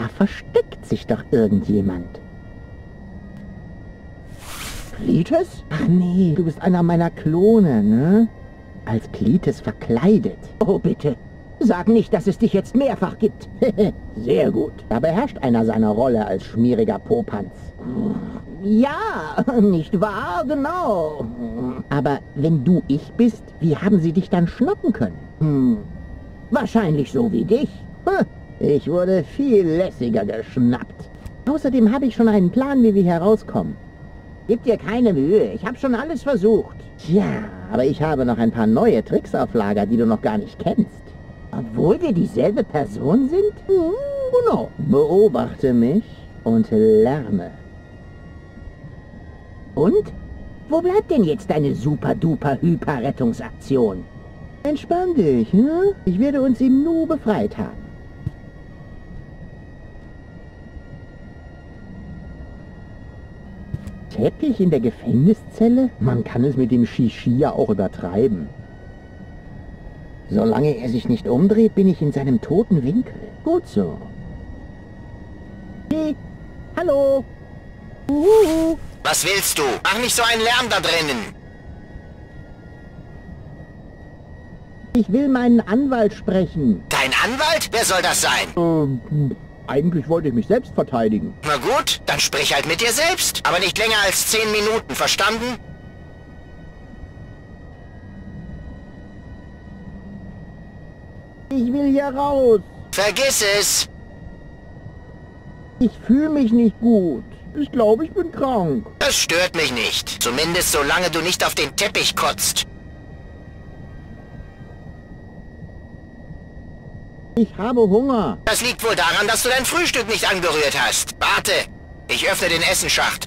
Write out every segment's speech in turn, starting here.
Da versteckt sich doch irgendjemand. Cletus? Ach nee, du bist einer meiner Klone, ne? Als Cletus verkleidet. Oh bitte, sag nicht, dass es dich jetzt mehrfach gibt. Sehr gut. Da beherrscht einer seine Rolle als schmieriger Popanz. Ja, nicht wahr? Genau. Aber wenn du ich bist, wie haben sie dich dann schnappen können? Wahrscheinlich so wie dich. Ich wurde viel lässiger geschnappt. Außerdem habe ich schon einen Plan, wie wir hier rauskommen. Gib dir keine Mühe, ich habe schon alles versucht. Ja, aber ich habe noch ein paar neue Tricks auf Lager, die du noch gar nicht kennst. Obwohl wir dieselbe Person sind? Genau. Beobachte mich und lerne. Und? Wo bleibt denn jetzt deine Super-Duper-Hyper-Rettungsaktion? Entspann dich, ne? Ich werde uns im Nu befreit haben. Teppich in der Gefängniszelle? Man kann es mit dem Shishi ja auch übertreiben. Solange er sich nicht umdreht, bin ich in seinem toten Winkel. Gut so. Hey, hallo. Was willst du? Mach nicht so einen Lärm da drinnen. Ich will meinen Anwalt sprechen. Dein Anwalt? Wer soll das sein? Eigentlich wollte ich mich selbst verteidigen. Na gut, dann sprich halt mit dir selbst. Aber nicht länger als 10 Minuten, verstanden? Ich will hier raus. Vergiss es. Ich fühle mich nicht gut. Ich glaube, ich bin krank. Das stört mich nicht. Zumindest solange du nicht auf den Teppich kotzt. Ich habe Hunger. Das liegt wohl daran, dass du dein Frühstück nicht angerührt hast. Warte, ich öffne den Essenschacht.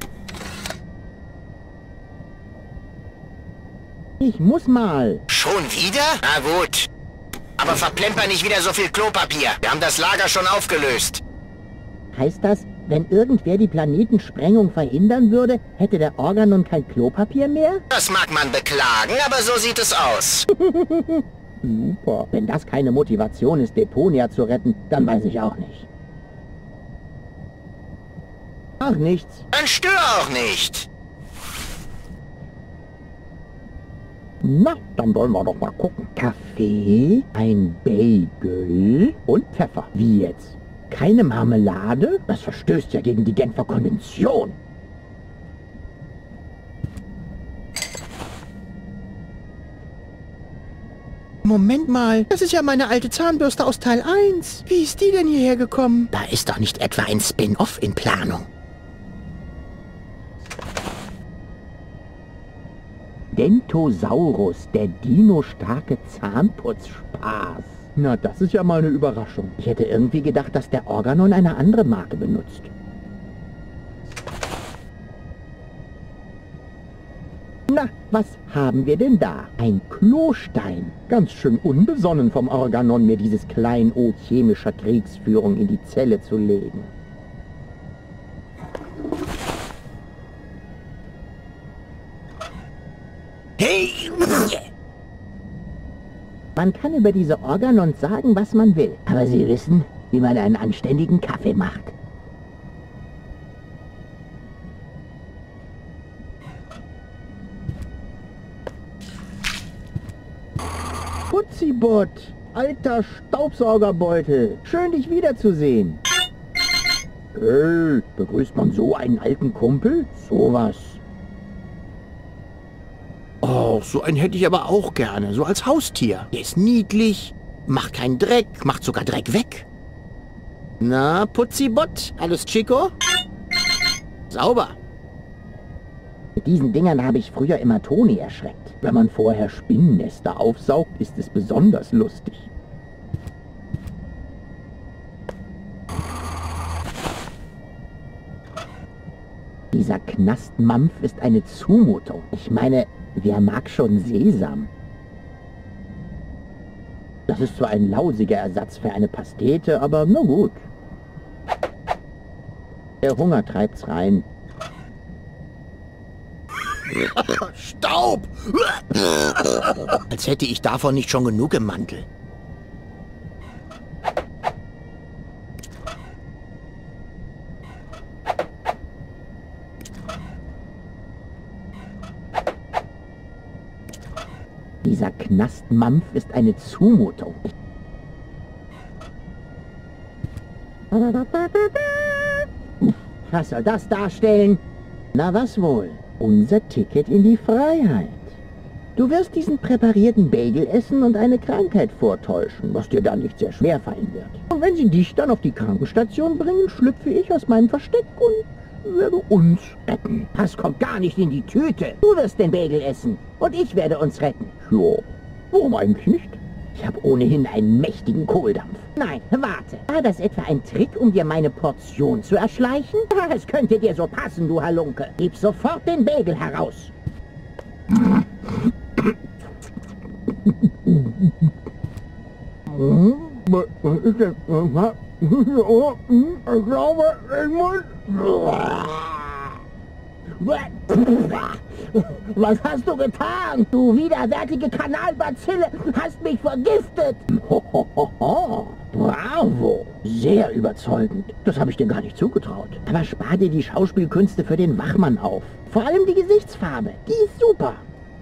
Ich muss mal. Schon wieder? Na gut. Aber verplemper nicht wieder so viel Klopapier. Wir haben das Lager schon aufgelöst. Heißt das, wenn irgendwer die Planetensprengung verhindern würde, hätte der Organon kein Klopapier mehr? Das mag man beklagen, aber so sieht es aus. Super. Wenn das keine Motivation ist, Deponia zu retten, dann weiß ich auch nicht. Ach, nichts. Dann stör auch nicht. Na, dann wollen wir doch mal gucken. Kaffee, ein Bagel und Pfeffer. Wie jetzt? Keine Marmelade? Das verstößt ja gegen die Genfer Konvention. Moment mal, das ist ja meine alte Zahnbürste aus Teil 1. Wie ist die denn hierher gekommen? Da ist doch nicht etwa ein Spin-off in Planung. Dentosaurus, der Dino-starke Zahnputzspaß. Na, das ist ja mal eine Überraschung. Ich hätte irgendwie gedacht, dass der Organon eine andere Marke benutzt. Na, was haben wir denn da? Ein Klostein. Ganz schön unbesonnen vom Organon, mir dieses Kleinod chemischer Kriegsführung in die Zelle zu legen. Hey! Man kann über diese Organons sagen, was man will. Aber sie wissen, wie man einen anständigen Kaffee macht. Putzibot, alter Staubsaugerbeutel. Schön, dich wiederzusehen. Hey, begrüßt man so einen alten Kumpel? Sowas. Oh, so einen hätte ich aber auch gerne, so als Haustier. Der ist niedlich, macht keinen Dreck, macht sogar Dreck weg. Na, Putzibot, alles Chico? Sauber. Mit diesen Dingern habe ich früher immer Toni erschreckt. Wenn man vorher Spinnennester aufsaugt, ist es besonders lustig. Dieser Knastmampf ist eine Zumutung. Ich meine, wer mag schon Sesam? Das ist zwar ein lausiger Ersatz für eine Pastete, aber na gut. Der Hunger treibt's rein. Staub! Als hätte ich davon nicht schon genug im Mantel. Dieser Knastmampf ist eine Zumutung. Was soll das darstellen? Na was wohl? Unser Ticket in die Freiheit. Du wirst diesen präparierten Bagel essen und eine Krankheit vortäuschen, was dir dann nicht sehr schwer fallen wird. Und wenn sie dich dann auf die Krankenstation bringen, schlüpfe ich aus meinem Versteck und werde uns retten. Das kommt gar nicht in die Tüte. Du wirst den Bagel essen und ich werde uns retten. Ja, warum eigentlich nicht? Ich habe ohnehin einen mächtigen Kohldampf. Nein, warte. War das etwa ein Trick, um dir meine Portion zu erschleichen? Es könnte dir so passen, du Halunke. Gib sofort den Bagel heraus. Was ist denn? Ich glaube, ich muss... Was hast du getan? Du widerwärtige Kanalbazille hast mich vergiftet. Bravo. Sehr überzeugend. Das habe ich dir gar nicht zugetraut. Aber spar dir die Schauspielkünste für den Wachmann auf. Vor allem die Gesichtsfarbe. Die ist super.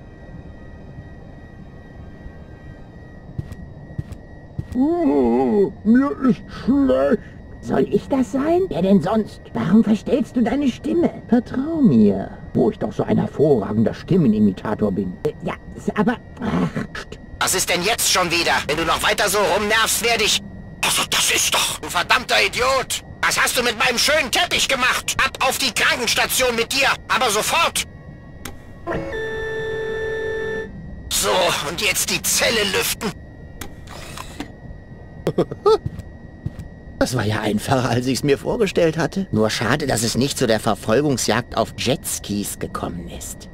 Mir ist schlecht. Soll ich das sein? Wer denn sonst? Warum verstellst du deine Stimme? Vertrau mir, wo ich doch so ein hervorragender Stimmenimitator bin. Ja, aber... Ach, was ist denn jetzt schon wieder? Wenn du noch weiter so rumnervst, werde ich... Also das ist doch... Du verdammter Idiot! Was hast du mit meinem schönen Teppich gemacht? Ab auf die Krankenstation mit dir! Aber sofort! So, und jetzt die Zelle lüften. Das war ja einfacher, als ich es mir vorgestellt hatte. Nur schade, dass es nicht zu der Verfolgungsjagd auf Jetskis gekommen ist.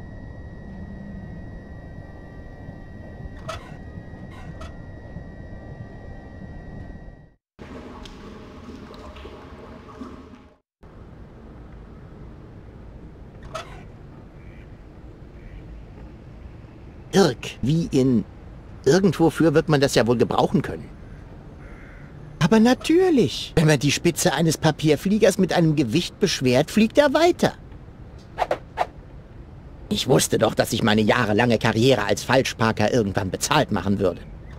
Irk, wie in... Irgendwofür wird man das ja wohl gebrauchen können. Aber natürlich. Wenn man die Spitze eines Papierfliegers mit einem Gewicht beschwert, fliegt er weiter. Ich wusste doch, dass ich meine jahrelange Karriere als Falschparker irgendwann bezahlt machen würde.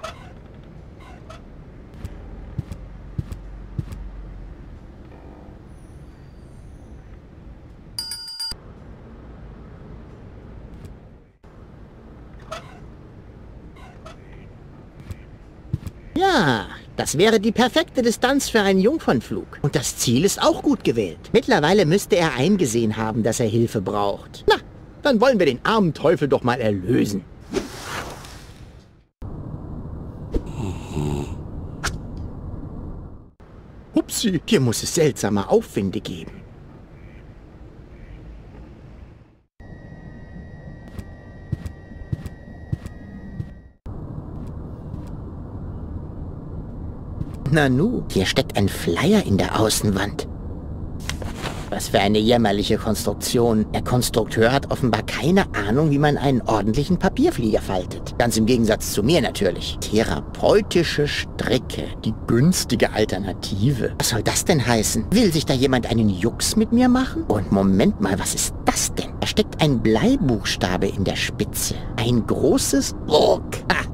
Ja, das wäre die perfekte Distanz für einen Jungfernflug. Und das Ziel ist auch gut gewählt. Mittlerweile müsste er eingesehen haben, dass er Hilfe braucht. Na, dann wollen wir den armen Teufel doch mal erlösen. Upsi, hier muss es seltsame Aufwinde geben. Nanu, hier steckt ein Flyer in der Außenwand. Was für eine jämmerliche Konstruktion. Der Konstrukteur hat offenbar keine Ahnung, wie man einen ordentlichen Papierflieger faltet. Ganz im Gegensatz zu mir natürlich. Therapeutische Stricke. Die günstige Alternative. Was soll das denn heißen? Will sich da jemand einen Jux mit mir machen? Und Moment mal, was ist das denn? Da steckt ein Bleibuchstabe in der Spitze. Ein großes Ruck. Ha!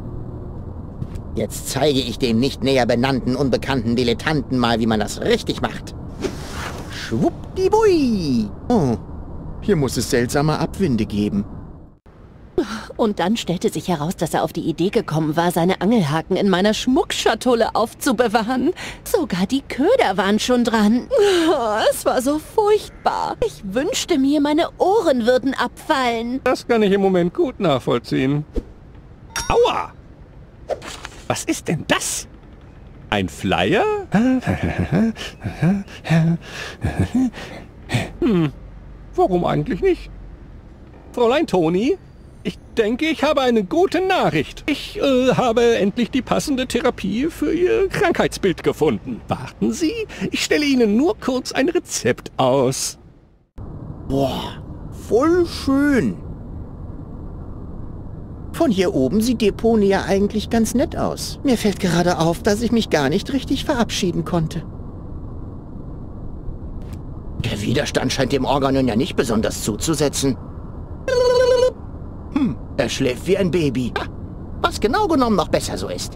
Jetzt zeige ich dem nicht näher benannten, unbekannten Dilettanten mal, wie man das richtig macht. Schwuppdiwui! Oh, hier muss es seltsame Abwinde geben. Und dann stellte sich heraus, dass er auf die Idee gekommen war, seine Angelhaken in meiner Schmuckschatulle aufzubewahren. Sogar die Köder waren schon dran. Es war so furchtbar. Ich wünschte mir, meine Ohren würden abfallen. Das kann ich im Moment gut nachvollziehen. Aua! Was ist denn das? Ein Flyer? Warum eigentlich nicht? Fräulein Toni, ich denke, ich habe eine gute Nachricht. Ich habe endlich die passende Therapie für Ihr Krankheitsbild gefunden. Warten Sie, ich stelle Ihnen nur kurz ein Rezept aus. Boah, voll schön. Von hier oben sieht Depone ja eigentlich ganz nett aus. Mir fällt gerade auf, dass ich mich gar nicht richtig verabschieden konnte. Der Widerstand scheint dem Organon ja nicht besonders zuzusetzen. Er schläft wie ein Baby. Was genau genommen noch besser so ist.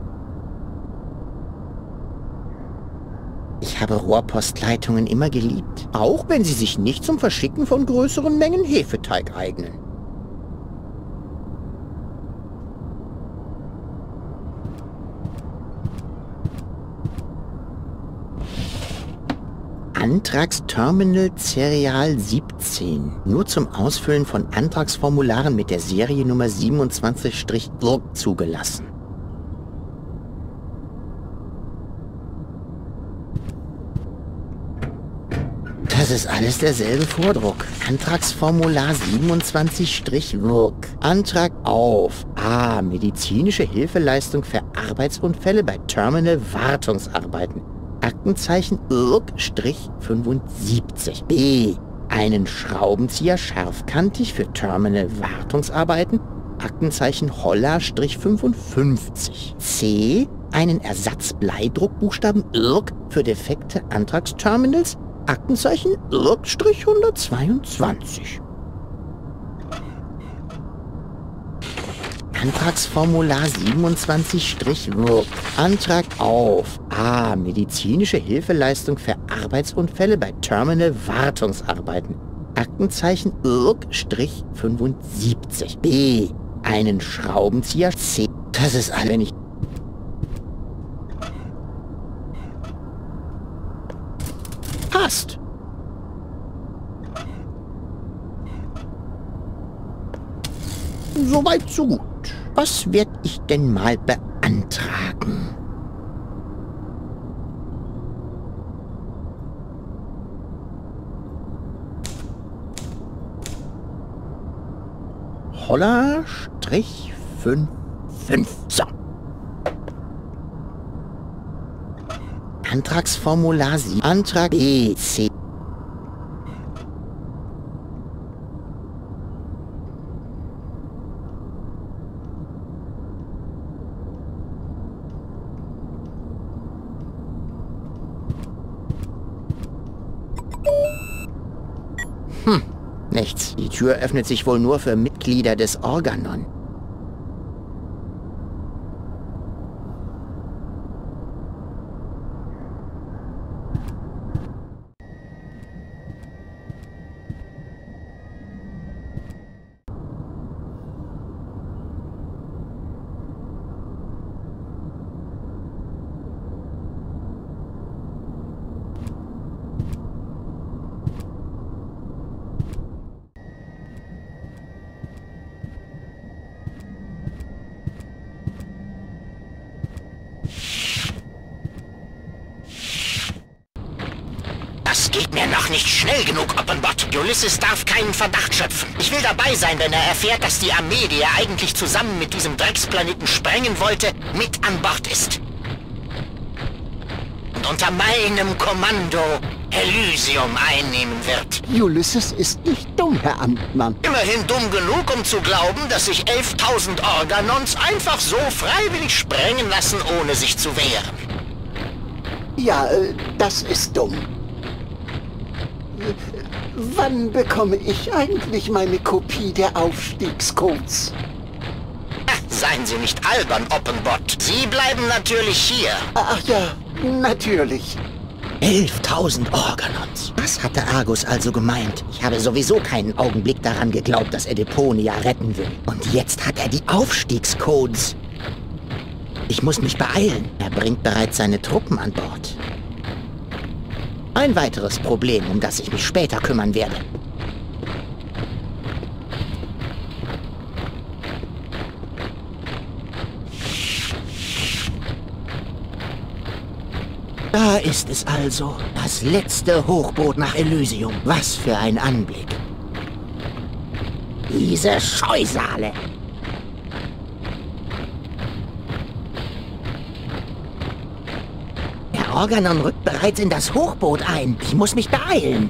Ich habe Rohrpostleitungen immer geliebt. Auch wenn sie sich nicht zum Verschicken von größeren Mengen Hefeteig eignen. Antragsterminal Serial 17. Nur zum Ausfüllen von Antragsformularen mit der Seriennummer 27-IRC zugelassen. Das ist alles derselbe Vordruck. Antragsformular 27-IRC. Antrag auf A. Medizinische Hilfeleistung für Arbeitsunfälle bei Terminal Wartungsarbeiten. Aktenzeichen IRC-75. B. Einen Schraubenzieher scharfkantig für Terminal Wartungsarbeiten. Aktenzeichen Holler-55. C. Einen Ersatzbleidruckbuchstaben IRC für defekte Antragsterminals. Aktenzeichen IRC-122. Antragsformular 27-IRC. Antrag auf A. Medizinische Hilfeleistung für Arbeitsunfälle bei Terminal Wartungsarbeiten. Aktenzeichen IRC-75. B. Einen Schraubenzieher. C. Das ist alle, wenn ich... Passt. Soweit, so gut. Was werd ich denn mal beantragen? Holler-55. So. Antragsformular 7. Antrag B. C. Nichts. Die Tür öffnet sich wohl nur für Mitglieder des Organon. Das geht mir noch nicht schnell genug, Oppenbot. Ulysses darf keinen Verdacht schöpfen. Ich will dabei sein, wenn er erfährt, dass die Armee, die er eigentlich zusammen mit diesem Drecksplaneten sprengen wollte, mit an Bord ist. Und unter meinem Kommando Elysium einnehmen wird. Ulysses ist nicht dumm, Herr Amtmann. Immerhin dumm genug, um zu glauben, dass sich 11.000 Organons einfach so freiwillig sprengen lassen, ohne sich zu wehren. Ja, das ist dumm. Wann bekomme ich eigentlich meine Kopie der Aufstiegscodes? Seien Sie nicht albern, Oppenbot. Sie bleiben natürlich hier. Ach ja, natürlich. 11.000 Organons. Was hatte Argus also gemeint? Ich habe sowieso keinen Augenblick daran geglaubt, dass er Deponia retten will. Und jetzt hat er die Aufstiegscodes. Ich muss mich beeilen. Er bringt bereits seine Truppen an Bord. Ein weiteres Problem, um das ich mich später kümmern werde. Da ist es also. Das letzte Hochboot nach Elysium. Was für ein Anblick. Diese Scheusale. Der Organon rückt bereits in das Hochboot ein. Ich muss mich beeilen.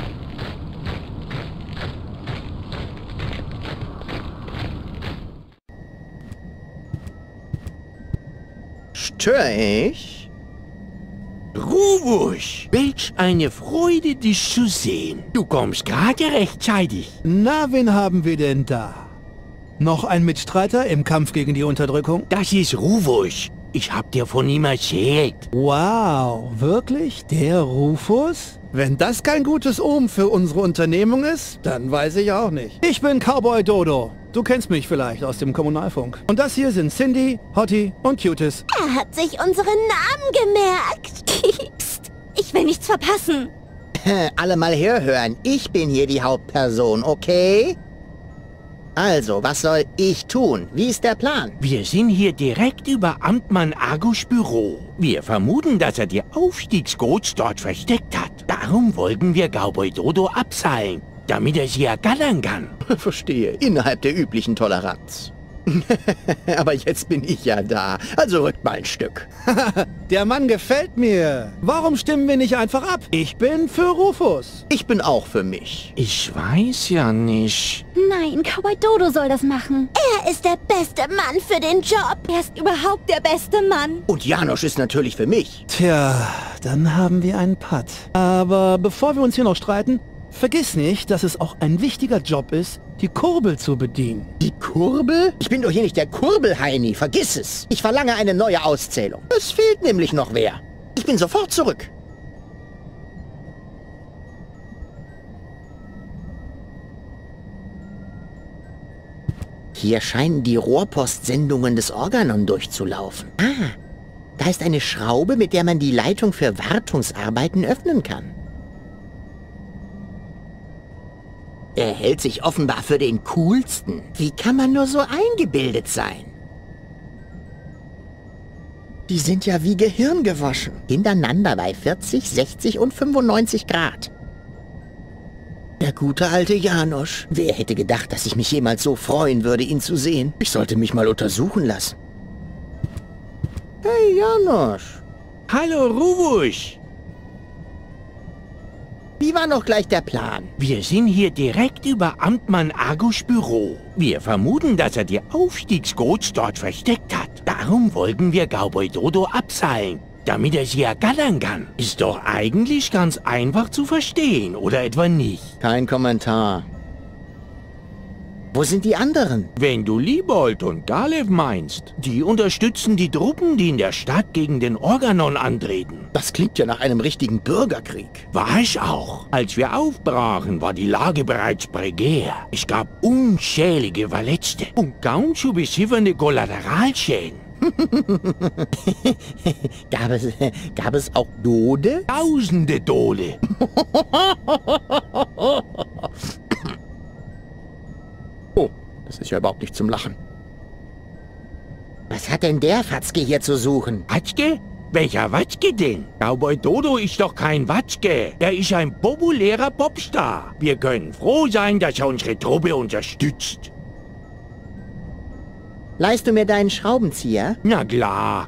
Störe ich? Ruvusch, welch eine Freude, dich zu sehen. Du kommst gerade rechtzeitig. Na, wen haben wir denn da? Noch ein Mitstreiter im Kampf gegen die Unterdrückung? Das ist Rufus. Ich hab dir von ihm erzählt. Wow, wirklich? Der Rufus? Wenn das kein gutes Omen für unsere Unternehmung ist, dann weiß ich auch nicht. Ich bin Cowboy Dodo. Du kennst mich vielleicht aus dem Kommunalfunk. Und das hier sind Cindy, Hottie und Cutis. Er hat sich unsere Namen gemerkt. Psst, ich will nichts verpassen. Alle mal herhören. Ich bin hier die Hauptperson, okay? Also, was soll ich tun? Wie ist der Plan? Wir sind hier direkt über Amtmann Argus Büro. Wir vermuten, dass er die Aufstiegscodes dort versteckt hat. Darum wollten wir Cowboy Dodo abseilen, damit er sie ergattern kann. Verstehe, innerhalb der üblichen Toleranz. Aber jetzt bin ich ja da, also rückt mal ein Stück. Der Mann gefällt mir. Warum stimmen wir nicht einfach ab? Ich bin für Rufus. Ich bin auch für mich. Ich weiß ja nicht. Nein, Cowboy Dodo soll das machen. Er ist der beste Mann für den Job. Er ist überhaupt der beste Mann. Und Janosch ist natürlich für mich. Tja, dann haben wir einen Putt. Aber bevor wir uns hier noch streiten, vergiss nicht, dass es auch ein wichtiger Job ist, die Kurbel zu bedienen. Die Kurbel? Ich bin doch hier nicht der Kurbelheini, vergiss es. Ich verlange eine neue Auszählung. Es fehlt nämlich noch wer. Ich bin sofort zurück. Hier scheinen die Rohrpostsendungen des Organon durchzulaufen. Ah, da ist eine Schraube, mit der man die Leitung für Wartungsarbeiten öffnen kann. Er hält sich offenbar für den Coolsten. Wie kann man nur so eingebildet sein? Die sind ja wie Gehirn gewaschen. Hintereinander bei 40, 60 und 95 Grad. Der gute alte Janosch. Wer hätte gedacht, dass ich mich jemals so freuen würde, ihn zu sehen? Ich sollte mich mal untersuchen lassen. Hey, Janosch. Hallo, Rufus. Wie war noch gleich der Plan? Wir sind hier direkt über Amtmann Argus Büro. Wir vermuten, dass er die Aufstiegscodes dort versteckt hat. Darum wollten wir Cowboy Dodo abseilen, damit er sie ergattern kann. Ist doch eigentlich ganz einfach zu verstehen, oder etwa nicht? Kein Kommentar. Wo sind die anderen? Wenn du Liebold und Galev meinst, die unterstützen die Truppen, die in der Stadt gegen den Organon antreten. Das klingt ja nach einem richtigen Bürgerkrieg. War ich auch. Als wir aufbrachen, war die Lage bereits prekär. Es gab unzählige Verletzte und kaum zu beziffernde Kollateralschäden. Gab es auch Tode? Tausende Tode. Oh, das ist ja überhaupt nicht zum Lachen. Was hat denn der Fatzke hier zu suchen? Watzke? Welcher Watzke denn? Cowboy Dodo ist doch kein Watzke. Er ist ein populärer Popstar. Wir können froh sein, dass er unsere Truppe unterstützt. Leihst du mir deinen Schraubenzieher? Na klar.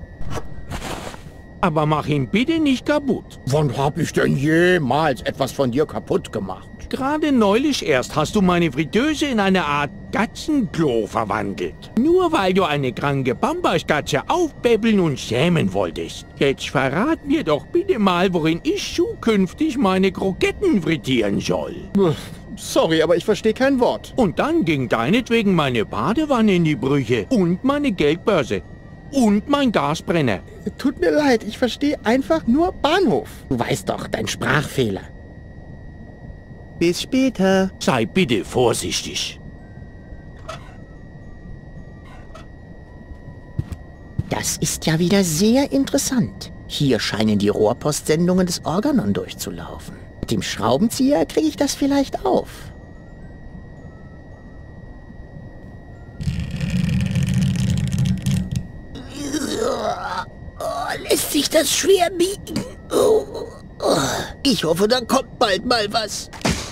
Aber mach ihn bitte nicht kaputt. Wann hab ich denn jemals etwas von dir kaputt gemacht? Gerade neulich erst hast du meine Fritteuse in eine Art Katzenklo verwandelt. Nur weil du eine kranke Bambaskatze aufpäppeln und schämen wolltest. Jetzt verrat mir doch bitte mal, worin ich zukünftig meine Kroketten frittieren soll. Sorry, aber ich verstehe kein Wort. Und dann ging deinetwegen meine Badewanne in die Brüche und meine Geldbörse und mein Gasbrenner. Tut mir leid, ich verstehe einfach nur Bahnhof. Du weißt doch, dein Sprachfehler. Bis später. Sei bitte vorsichtig. Das ist ja wieder sehr interessant. Hier scheinen die Rohrpostsendungen des Organon durchzulaufen. Mit dem Schraubenzieher kriege ich das vielleicht auf. Lässt sich das schwer biegen? Ich hoffe, da kommt bald mal was.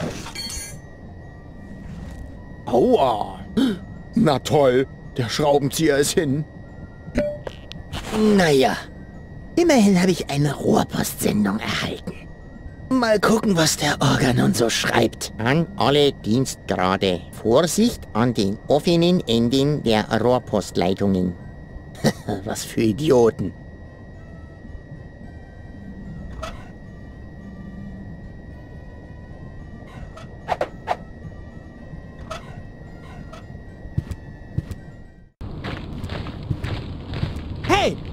Aua. Na toll, der Schraubenzieher ist hin. Naja, immerhin habe ich eine Rohrpostsendung erhalten. Mal gucken, was der Organon so schreibt. An alle Dienstgrade. Vorsicht an den offenen Enden der Rohrpostleitungen. Was für Idioten.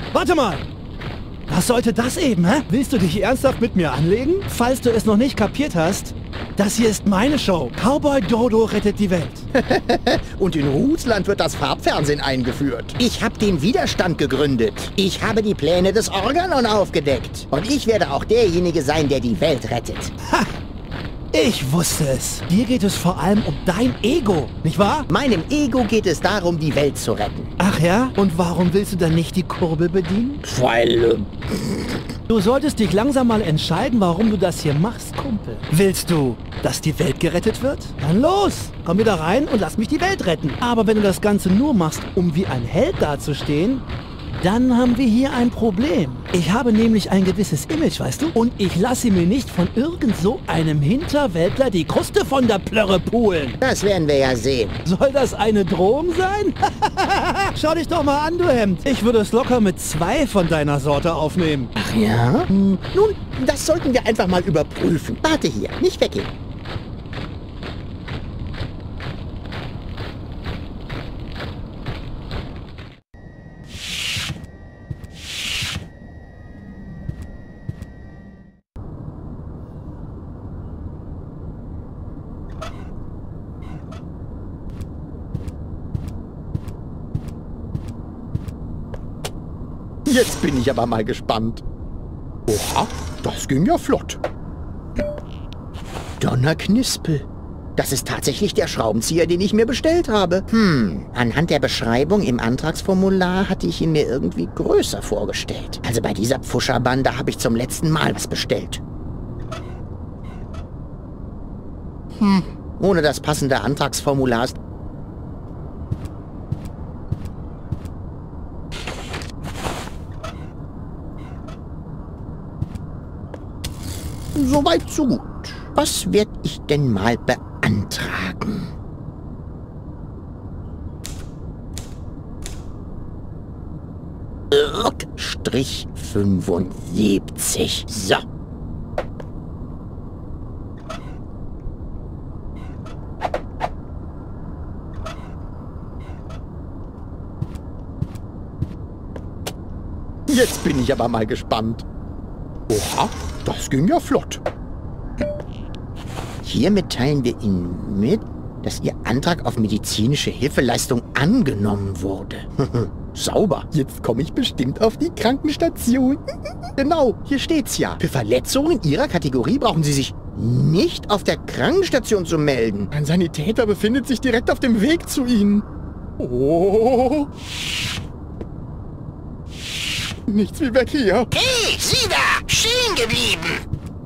Warte mal! Was sollte das eben, hä? Willst du dich ernsthaft mit mir anlegen? Falls du es noch nicht kapiert hast, das hier ist meine Show. Cowboy Dodo rettet die Welt. Und in Russland wird das Farbfernsehen eingeführt. Ich habe den Widerstand gegründet. Ich habe die Pläne des Organon aufgedeckt. Und ich werde auch derjenige sein, der die Welt rettet. Ha! Ich wusste es. Dir geht es vor allem um dein Ego, nicht wahr? Meinem Ego geht es darum, die Welt zu retten. Ach ja? Und warum willst du dann nicht die Kurbel bedienen? Weil... Du solltest dich langsam mal entscheiden, warum du das hier machst, Kumpel. Willst du, dass die Welt gerettet wird? Dann los! Komm wieder rein und lass mich die Welt retten. Aber wenn du das Ganze nur machst, um wie ein Held dazustehen, dann haben wir hier ein Problem. Ich habe nämlich ein gewisses Image, weißt du? Und ich lasse mir nicht von irgend so einem Hinterwäldler die Kruste von der Plörre pulen. Das werden wir ja sehen. Soll das eine Drohung sein? Schau dich doch mal an, du Hemd. Ich würde es locker mit 2 von deiner Sorte aufnehmen. Ach ja? Nun, das sollten wir einfach mal überprüfen. Warte hier, nicht weggehen. Jetzt bin ich aber mal gespannt. Oha, das ging ja flott. Donnerknispel. Das ist tatsächlich der Schraubenzieher, den ich mir bestellt habe. Anhand der Beschreibung im Antragsformular hatte ich ihn mir irgendwie größer vorgestellt. Also bei dieser Pfuscherbande habe ich zum letzten Mal was bestellt. Ohne das passende Antragsformular ist... Soweit, so gut. Was werde ich denn mal beantragen? Strich 75. So. Jetzt bin ich aber mal gespannt. Oha, das ging ja flott. Hiermit teilen wir Ihnen mit, dass Ihr Antrag auf medizinische Hilfeleistung angenommen wurde. Sauber. Jetzt komme ich bestimmt auf die Krankenstation. Genau, hier steht's ja. Für Verletzungen Ihrer Kategorie brauchen Sie sich nicht auf der Krankenstation zu melden. Ein Sanitäter befindet sich direkt auf dem Weg zu Ihnen. Oh. Nichts wie weg hier. Hey, Sie da! Stehen geblieben!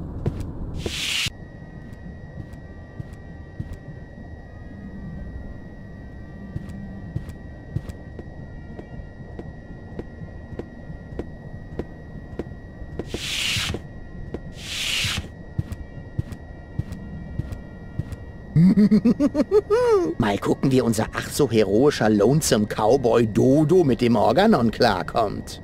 Mal gucken, wie unser ach so heroischer Lonesome Cowboy Dodo mit dem Organon klarkommt.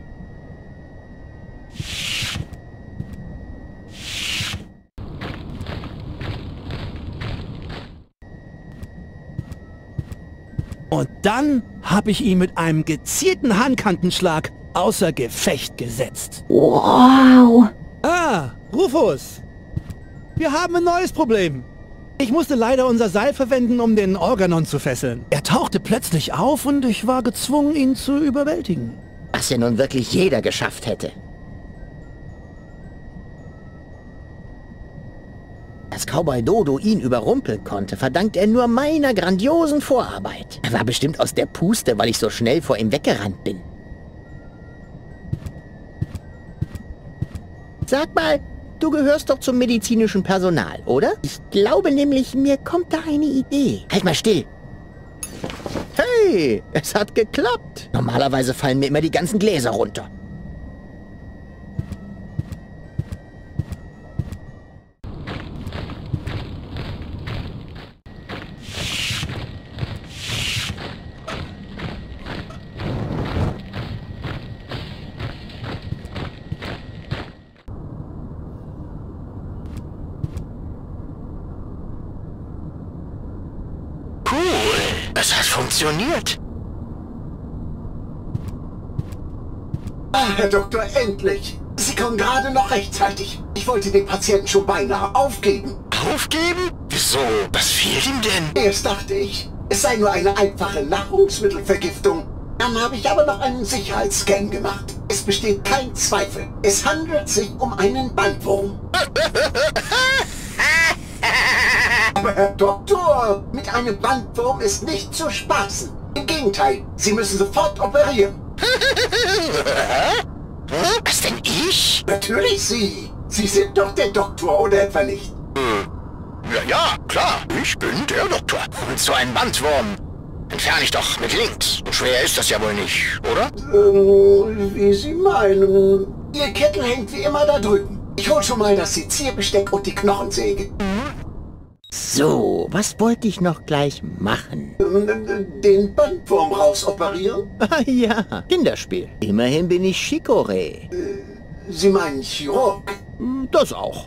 Und dann habe ich ihn mit einem gezielten Handkantenschlag außer Gefecht gesetzt. Wow. Ah, Rufus. Wir haben ein neues Problem. Ich musste leider unser Seil verwenden, um den Organon zu fesseln. Er tauchte plötzlich auf und ich war gezwungen, ihn zu überwältigen. Was ja nun wirklich jeder geschafft hätte. Dass Cowboy Dodo ihn überrumpeln konnte, verdankt er nur meiner grandiosen Vorarbeit. Er war bestimmt aus der Puste, weil ich so schnell vor ihm weggerannt bin. Sag mal, du gehörst doch zum medizinischen Personal, oder? Ich glaube nämlich, mir kommt da eine Idee. Halt mal still. Hey, es hat geklappt. Normalerweise fallen mir immer die ganzen Gläser runter. Es hat funktioniert. Ah, Herr Doktor, endlich! Sie kommen gerade noch rechtzeitig. Ich wollte den Patienten schon beinahe aufgeben. Aufgeben? Wieso? Was fehlt ihm denn? Erst dachte ich, es sei nur eine einfache Nahrungsmittelvergiftung. Dann habe ich aber noch einen Sicherheitsscan gemacht. Es besteht kein Zweifel. Es handelt sich um einen Bandwurm. Aber Herr Doktor, mit einem Bandwurm ist nicht zu spaßen. Im Gegenteil, Sie müssen sofort operieren. Was denn ich? Natürlich Sie. Sie sind doch der Doktor, oder etwa nicht? Ja, klar. Ich bin der Doktor. Und so ein Bandwurm entferne ich doch mit links. So schwer ist das ja wohl nicht, oder? Wie Sie meinen. Ihr Kittel hängt wie immer da drüben. Ich hol schon mal das Sezierbesteck und die Knochensäge. So, was wollte ich noch gleich machen? Den Bandwurm rausoperieren? Ah ja, Kinderspiel. Immerhin bin ich Chicorée. Sie meinen Chirurg? Das auch.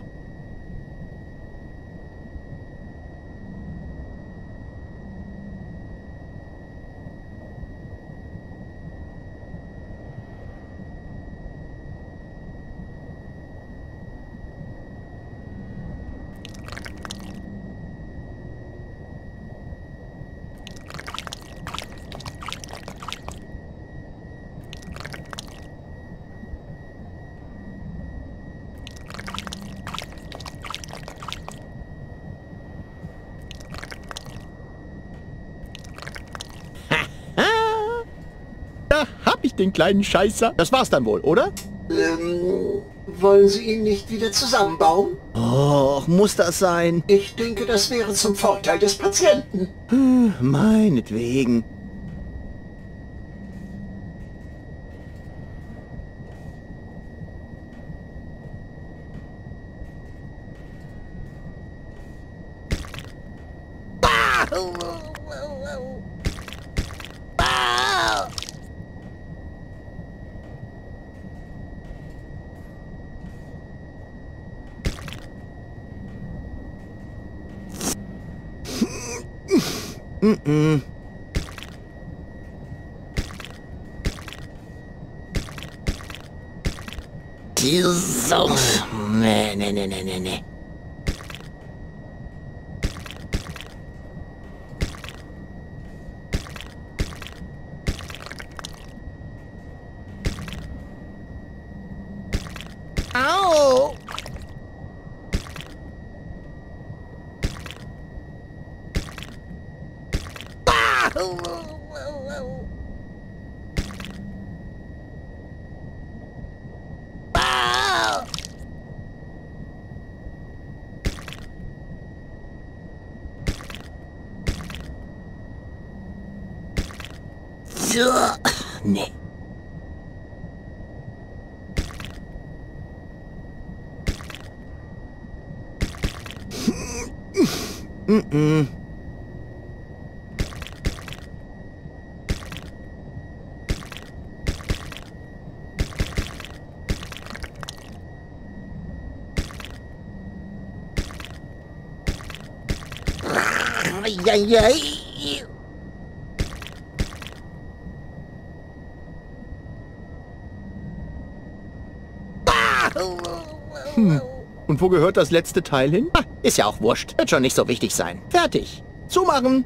Da hab ich den kleinen Scheißer. Das war's dann wohl, oder? Wollen Sie ihn nicht wieder zusammenbauen? Och, muss das sein? Ich denke, das wäre zum Vorteil des Patienten. Meinetwegen. So. Nee. Au! Nee. Und wo gehört das letzte Teil hin? Ah, ist ja auch wurscht. Wird schon nicht so wichtig sein. Fertig. Zumachen.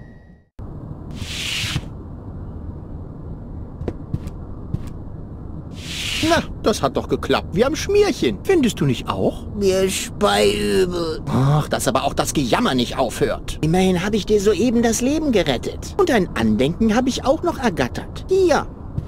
Na, das hat doch geklappt. Wir haben Schmierchen. Findest du nicht auch? Mir speiübel. Ach, dass aber auch das Gejammer nicht aufhört. Immerhin habe ich dir soeben das Leben gerettet. Und ein Andenken habe ich auch noch ergattert. Hier.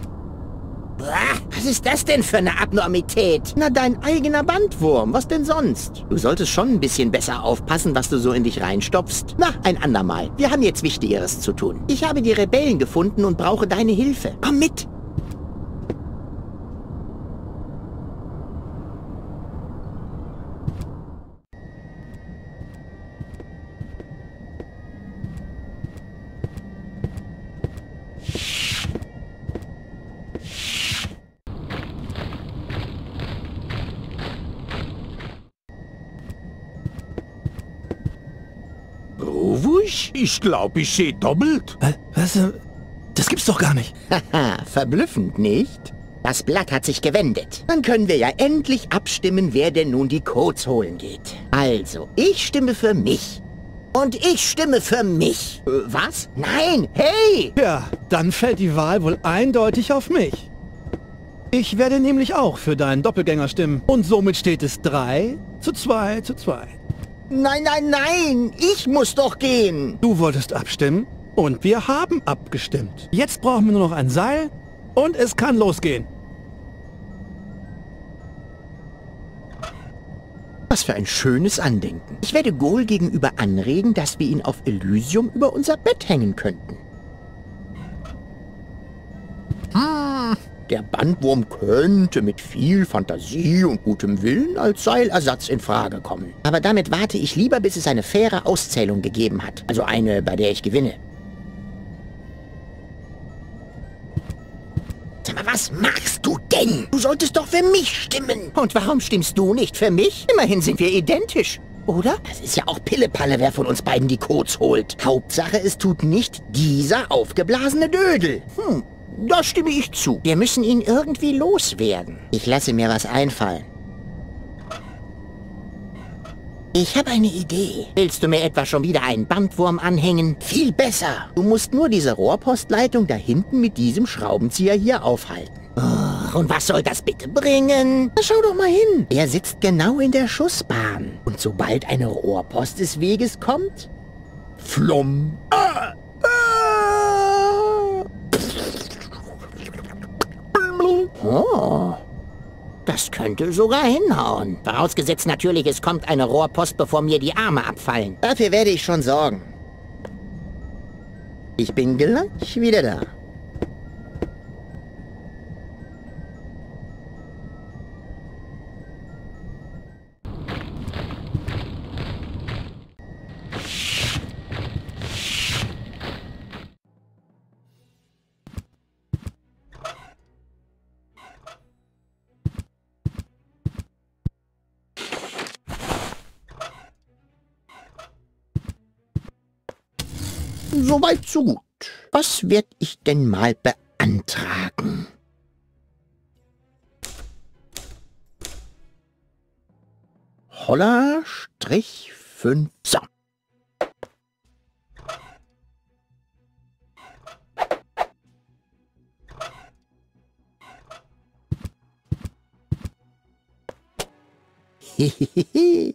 Was ist das denn für eine Abnormität? Na, dein eigener Bandwurm. Was denn sonst? Du solltest schon ein bisschen besser aufpassen, was du so in dich reinstopfst. Na, ein andermal. Wir haben jetzt Wichtigeres zu tun. Ich habe die Rebellen gefunden und brauche deine Hilfe. Komm mit. Rufus? Ich glaube, ich sehe doppelt. Was? Das gibt's doch gar nicht. Haha, verblüffend, nicht? Das Blatt hat sich gewendet. Dann können wir ja endlich abstimmen, wer denn nun die Codes holen geht. Also, ich stimme für mich. Und ich stimme für mich. Was? Nein, hey! Ja, dann fällt die Wahl wohl eindeutig auf mich. Ich werde nämlich auch für deinen Doppelgänger stimmen. Und somit steht es 3:2:2. Nein, nein, nein! Ich muss doch gehen! Du wolltest abstimmen und wir haben abgestimmt. Jetzt brauchen wir nur noch ein Seil und es kann losgehen. Was für ein schönes Andenken. Ich werde Gol gegenüber anregen, dass wir ihn auf Elysium über unser Bett hängen könnten. Der Bandwurm könnte mit viel Fantasie und gutem Willen als Seilersatz in Frage kommen. Aber damit warte ich lieber, bis es eine faire Auszählung gegeben hat. Also eine, bei der ich gewinne. Sag mal, was machst du denn? Du solltest doch für mich stimmen. Und warum stimmst du nicht für mich? Immerhin sind wir identisch, oder? Das ist ja auch Pillepalle, wer von uns beiden die Codes holt. Hauptsache, es tut nicht dieser aufgeblasene Dödel. Da stimme ich zu. Wir müssen ihn irgendwie loswerden. Ich lasse mir was einfallen. Ich habe eine Idee. Willst du mir etwa schon wieder einen Bandwurm anhängen? Viel besser. Du musst nur diese Rohrpostleitung da hinten mit diesem Schraubenzieher hier aufhalten. Oh, und was soll das bitte bringen? Na, schau doch mal hin. Er sitzt genau in der Schussbahn. Und sobald eine Rohrpost des Weges kommt... Flumm. Oh... Das könnte sogar hinhauen. Vorausgesetzt natürlich, es kommt eine Rohrpost, bevor mir die Arme abfallen. Dafür werde ich schon sorgen. Ich bin gleich wieder da. Soweit, so gut. Was werde ich denn mal beantragen? Holla, Strich 5. So. Hehehe.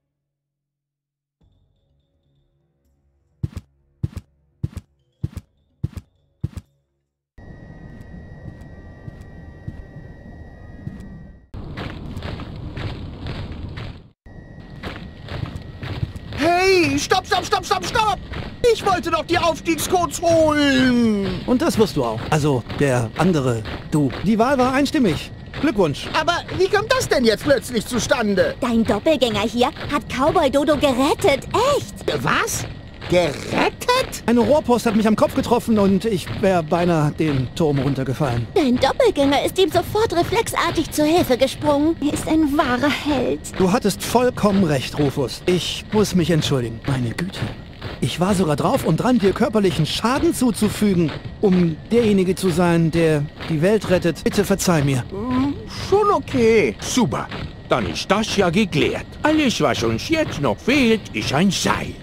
Hey, stopp, stopp, stopp, stopp, stopp! Ich wollte doch die Aufstiegscodes holen! Und das wirst du auch. Also, der andere, du. Die Wahl war einstimmig. Glückwunsch. Aber wie kommt das denn jetzt plötzlich zustande? Dein Doppelgänger hier hat Cowboy Dodo gerettet. Echt? Was? Gerettet? Eine Rohrpost hat mich am Kopf getroffen und ich wäre beinahe den Turm runtergefallen. Dein Doppelgänger ist ihm sofort reflexartig zur Hilfe gesprungen. Er ist ein wahrer Held. Du hattest vollkommen recht, Rufus. Ich muss mich entschuldigen. Meine Güte. Ich war sogar drauf und dran, dir körperlichen Schaden zuzufügen, um derjenige zu sein, der die Welt rettet. Bitte verzeih mir. Schon okay. Super. Dann ist das ja geklärt. Alles, was uns jetzt noch fehlt, ist ein Seil.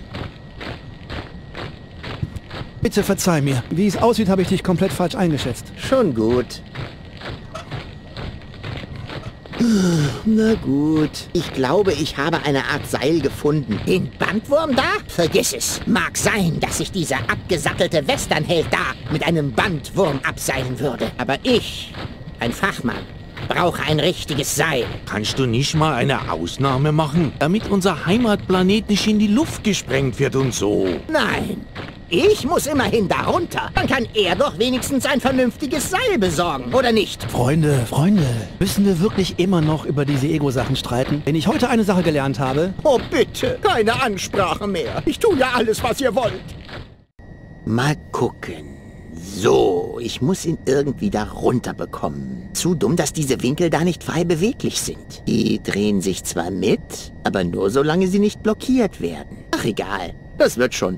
Bitte verzeih mir. Wie es aussieht, habe ich dich komplett falsch eingeschätzt. Schon gut. Na gut. Ich glaube, ich habe eine Art Seil gefunden. Den Bandwurm da? Vergiss es. Mag sein, dass sich dieser abgesattelte Westernheld da mit einem Bandwurm abseilen würde. Aber ich, ein Fachmann, brauche ein richtiges Seil. Kannst du nicht mal eine Ausnahme machen, damit unser Heimatplanet nicht in die Luft gesprengt wird und so? Nein. Ich muss immerhin darunter. Dann kann er doch wenigstens ein vernünftiges Seil besorgen, oder nicht? Freunde, müssen wir wirklich immer noch über diese Ego-Sachen streiten? Wenn ich heute eine Sache gelernt habe... Oh bitte, keine Ansprache mehr. Ich tue ja alles, was ihr wollt. Mal gucken. So, ich muss ihn irgendwie da runter bekommen. Zu dumm, dass diese Winkel da nicht frei beweglich sind. Die drehen sich zwar mit, aber nur solange sie nicht blockiert werden. Ach egal, das wird schon.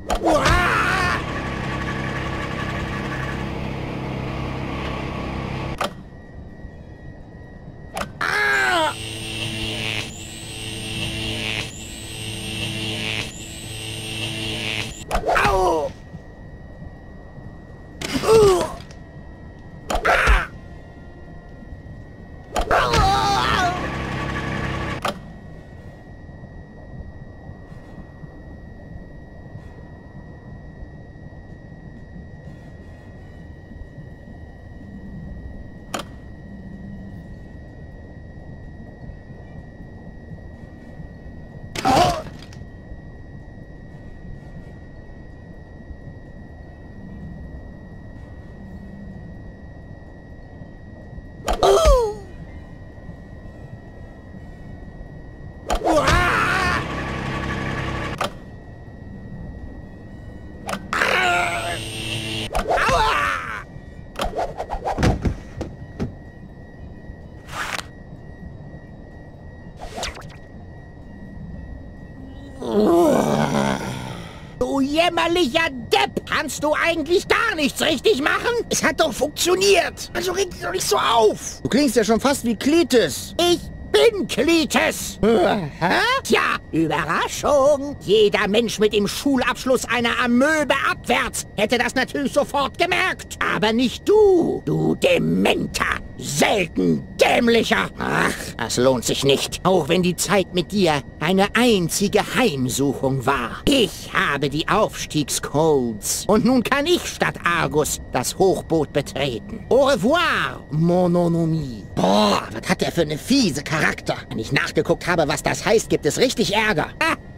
Du jämmerlicher Depp! Kannst du eigentlich gar nichts richtig machen? Es hat doch funktioniert! Also reg dich doch nicht so auf! Du klingst ja schon fast wie Cletus. Ich bin Cletus! Hä? Tja, Überraschung! Jeder Mensch mit dem Schulabschluss einer Amöbe abwärts hätte das natürlich sofort gemerkt. Aber nicht du, du Dementer! Selten dämlicher! Ach, das lohnt sich nicht. Auch wenn die Zeit mit dir eine einzige Heimsuchung war. Ich habe die Aufstiegscodes. Und nun kann ich statt Argus das Hochboot betreten. Au revoir, mon ami. Boah, was hat der für eine fiese Charakter. Wenn ich nachgeguckt habe, was das heißt, gibt es richtig Ärger.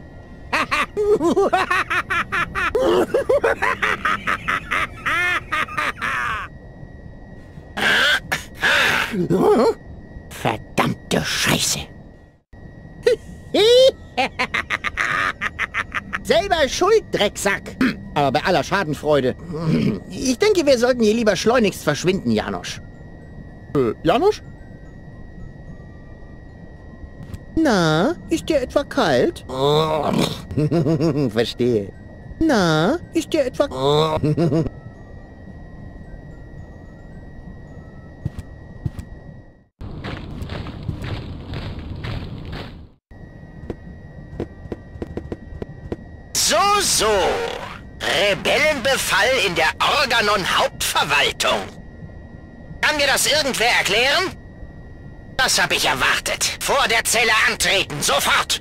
Verdammte Scheiße. Selber schuld, Drecksack. Aber bei aller Schadenfreude. Ich denke, wir sollten hier lieber schleunigst verschwinden, Janosch. Janosch? Na, ist dir etwa kalt? Verstehe. Na, ist dir etwa... So. Rebellenbefall in der Organon-Hauptverwaltung. Kann mir das irgendwer erklären? Das habe ich erwartet. Vor der Zelle antreten, sofort!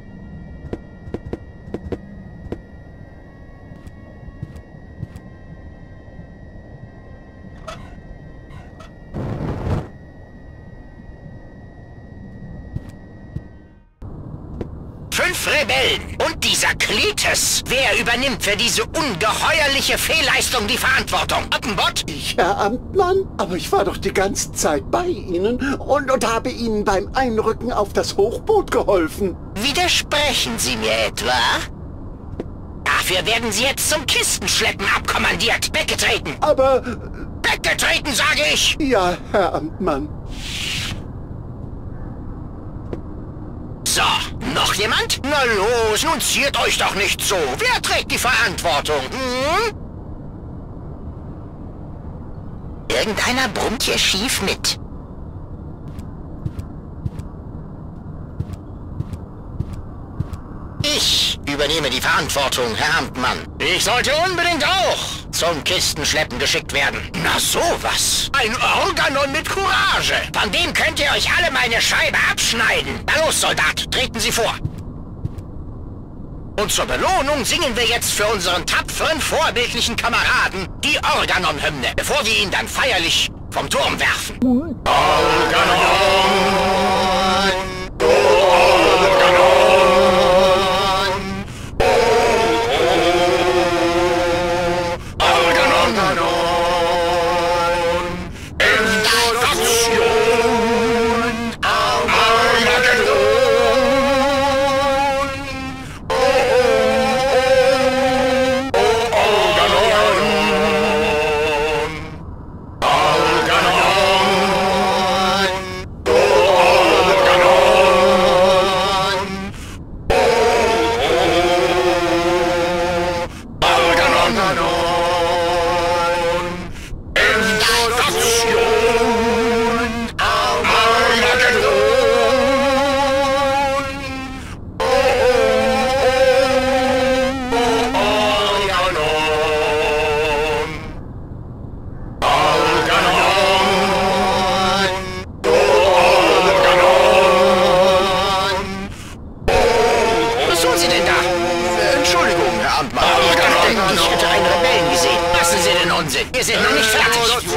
Rebellen und dieser Cletus. Wer übernimmt für diese ungeheuerliche Fehlleistung die Verantwortung? Ottenbot? Ich, Herr Amtmann, aber ich war doch die ganze Zeit bei Ihnen und habe Ihnen beim Einrücken auf das Hochboot geholfen. Widersprechen Sie mir etwa? Dafür werden Sie jetzt zum Kistenschleppen abkommandiert. Weggetreten! Aber... Weggetreten, sage ich! Ja, Herr Amtmann. So, noch jemand? Na los, nun ziert euch doch nicht so. Wer trägt die Verantwortung? Hm? Irgendeiner brummt hier schief mit. Ich übernehme die Verantwortung, Herr Amtmann. Ich sollte unbedingt auch zum Kistenschleppen geschickt werden. Na sowas. Ein Organon mit Courage. Von dem könnt ihr euch alle meine Scheibe abschneiden. Na los, Soldat, treten Sie vor. Und zur Belohnung singen wir jetzt für unseren tapferen, vorbildlichen Kameraden die Organon-Hymne, bevor wir ihn dann feierlich vom Turm werfen. Organon! Was tun Sie denn da? Entschuldigung, Herr Amtmann. Ich hätte einen Rebellen gesehen. Lassen Sie den Unsinn. Wir sind noch nicht fertig.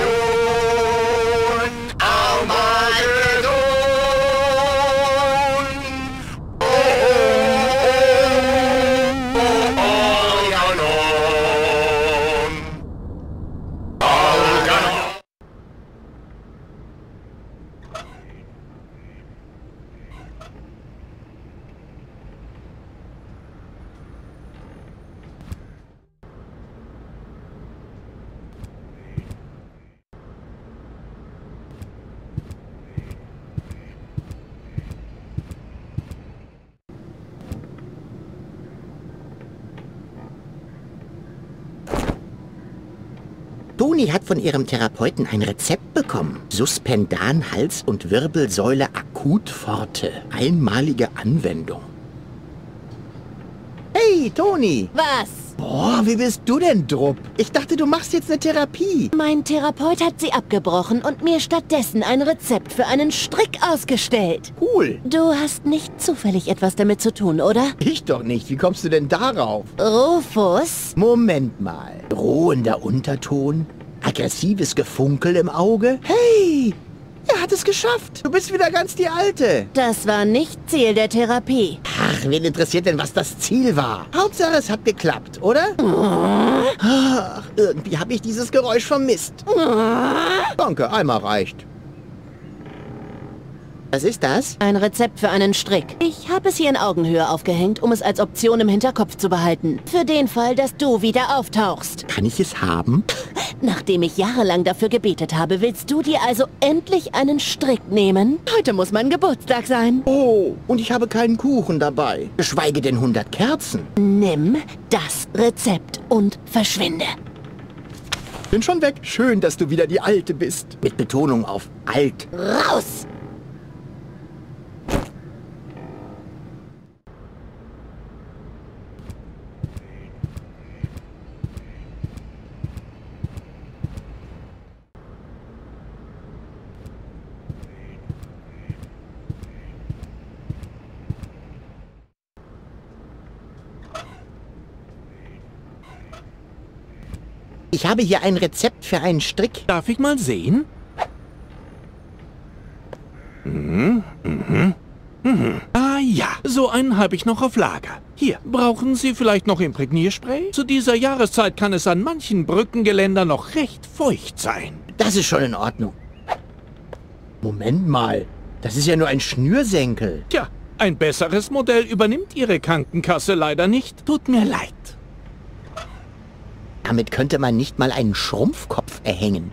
Toni hat von ihrem Therapeuten ein Rezept bekommen. Suspendan Hals- und Wirbelsäule Akutforte. Einmalige Anwendung. Hey, Toni! Was? Boah, wie bist du denn drupp? Ich dachte, du machst jetzt eine Therapie. Mein Therapeut hat sie abgebrochen und mir stattdessen ein Rezept für einen Strick ausgestellt. Cool. Du hast nicht zufällig etwas damit zu tun, oder? Ich doch nicht. Wie kommst du denn darauf? Rufus? Moment mal. Drohender Unterton? Aggressives Gefunkel im Auge? Hey! Er hat es geschafft. Du bist wieder ganz die Alte. Das war nicht Ziel der Therapie. Ach, wen interessiert denn, was das Ziel war? Hauptsache, es hat geklappt, oder? Ach, irgendwie habe ich dieses Geräusch vermisst. Danke, einmal reicht. Was ist das? Ein Rezept für einen Strick. Ich habe es hier in Augenhöhe aufgehängt, um es als Option im Hinterkopf zu behalten. Für den Fall, dass du wieder auftauchst. Kann ich es haben? Nachdem ich jahrelang dafür gebetet habe, willst du dir also endlich einen Strick nehmen? Heute muss mein Geburtstag sein. Oh, und ich habe keinen Kuchen dabei. Geschweige denn 100 Kerzen. Nimm das Rezept und verschwinde. Bin schon weg. Schön, dass du wieder die Alte bist. Mit Betonung auf alt. Raus! Ich habe hier ein Rezept für einen Strick. Darf ich mal sehen? Ah ja, so einen habe ich noch auf Lager. Hier, brauchen Sie vielleicht noch Imprägnierspray? Zu dieser Jahreszeit kann es an manchen Brückengeländern noch recht feucht sein. Das ist schon in Ordnung. Moment mal, das ist ja nur ein Schnürsenkel. Tja, ein besseres Modell übernimmt Ihre Krankenkasse leider nicht. Tut mir leid. Damit könnte man nicht mal einen Schrumpfkopf erhängen.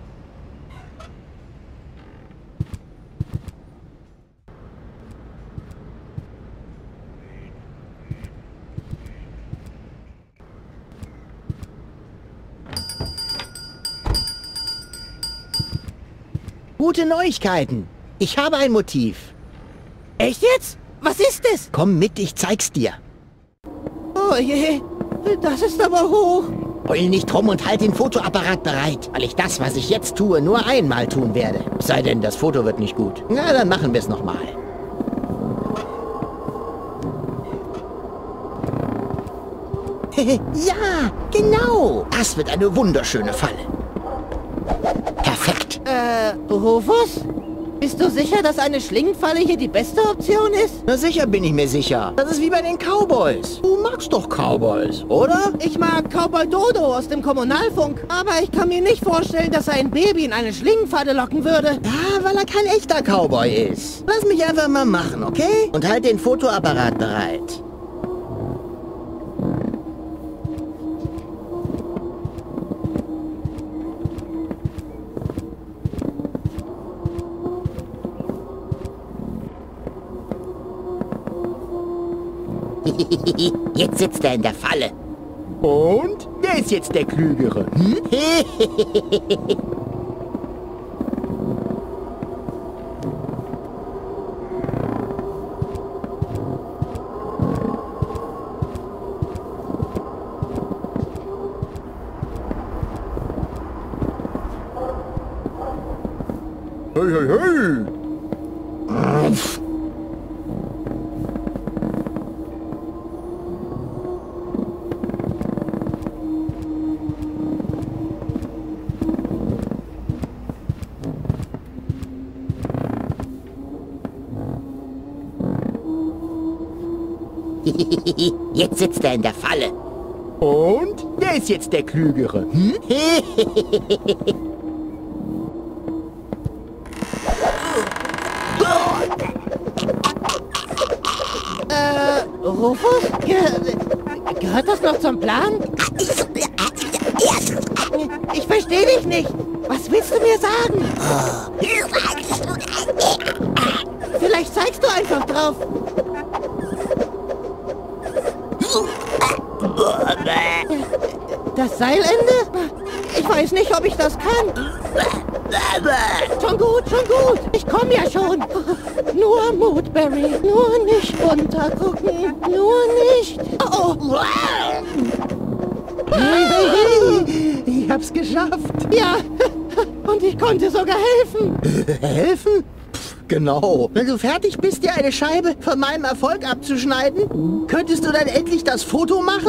Gute Neuigkeiten. Ich habe ein Motiv. Echt jetzt? Was ist es? Komm mit, ich zeig's dir. Oh je, das ist aber hoch. Heul nicht rum und halt den Fotoapparat bereit, weil ich das, was ich jetzt tue, nur einmal tun werde. Sei denn, das Foto wird nicht gut. Na, dann machen wir es nochmal. Ja, genau. Das wird eine wunderschöne Falle. Perfekt. Rufus? Bist du sicher, dass eine Schlingenfalle hier die beste Option ist? Na sicher bin ich mir sicher. Das ist wie bei den Cowboys. Du magst doch Cowboys, oder? Ich mag Cowboy Dodo aus dem Kommunalfunk. Aber ich kann mir nicht vorstellen, dass er ein Baby in eine Schlingenfalle locken würde. Ja, weil er kein echter Cowboy ist. Lass mich einfach mal machen, okay? Und halt den Fotoapparat bereit. Jetzt sitzt er in der Falle. Und? der ist jetzt der Klügere. Hm? Hey, hey, hey! Jetzt sitzt er in der Falle. Und der ist jetzt der Klügere. Hm? Rufus? Gehört das noch zum Plan? Ich verstehe dich nicht. Was willst du mir sagen? Vielleicht zeigst du einfach drauf. Das Seilende? Ich weiß nicht, ob ich das kann. Schon gut, schon gut. Ich komme ja schon. Nur Mut, Barry. Nur nicht runtergucken. Nur nicht. Oh. Ich hab's geschafft. Ja, und ich konnte sogar helfen. Helfen? Pff, genau. Wenn du fertig bist, dir eine Scheibe von meinem Erfolg abzuschneiden, könntest du dann endlich das Foto machen?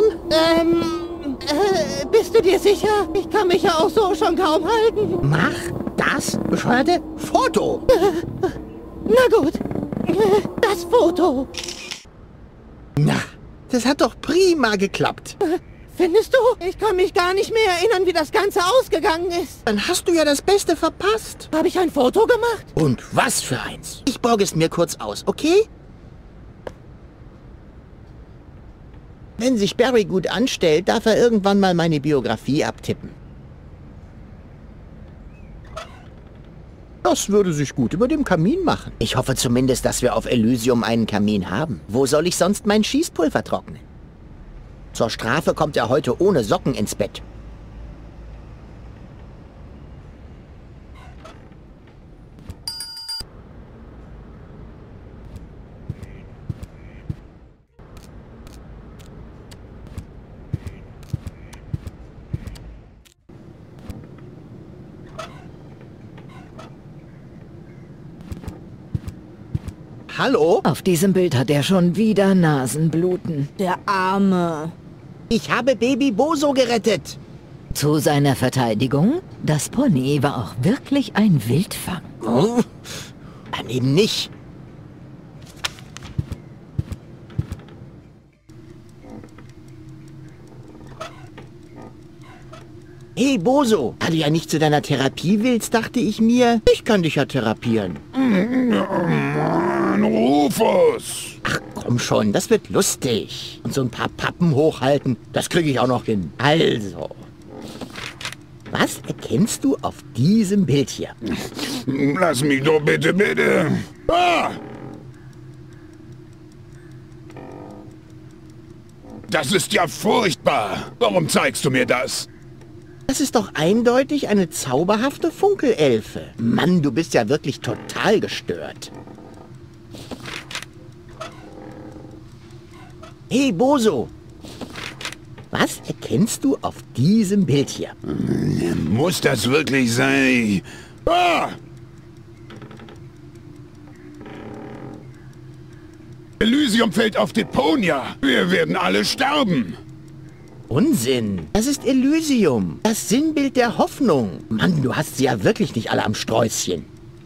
Bist du dir sicher? Ich kann mich ja auch so schon kaum halten. Mach das bescheuerte Foto. Na gut, das Foto. Na, das hat doch prima geklappt. Findest du? Ich kann mich gar nicht mehr erinnern, wie das Ganze ausgegangen ist. Dann hast du ja das Beste verpasst. Habe ich ein Foto gemacht? Und was für eins? Ich borge es mir kurz aus, okay? Wenn sich Barry gut anstellt, darf er irgendwann mal meine Biografie abtippen. Das würde sich gut über dem Kamin machen. Ich hoffe zumindest, dass wir auf Elysium einen Kamin haben. Wo soll ich sonst mein Schießpulver trocknen? Zur Strafe kommt er heute ohne Socken ins Bett. Hallo? Auf diesem Bild hat er schon wieder Nasenbluten. Der Arme. Ich habe Baby Boso gerettet. Zu seiner Verteidigung, das Pony war auch wirklich ein Wildfang. Oh, dann eben nicht. Hey Boso, da du ja nicht zu deiner Therapie willst, dachte ich mir, ich kann dich ja therapieren. Mann, Rufus! Ach komm schon, das wird lustig. Und so ein paar Pappen hochhalten, das kriege ich auch noch hin. Also, was erkennst du auf diesem Bild hier? Lass mich doch bitte, bitte! Ah! Das ist ja furchtbar! Warum zeigst du mir das? Das ist doch eindeutig eine zauberhafte Funkelelfe. Mann, du bist ja wirklich total gestört. Hey, Boso. Was erkennst du auf diesem Bild hier? Muss das wirklich sein? Ah! Elysium fällt auf Deponia. Wir werden alle sterben. Unsinn. Das ist Elysium. Das Sinnbild der Hoffnung. Mann, du hast sie ja wirklich nicht alle am Sträußchen.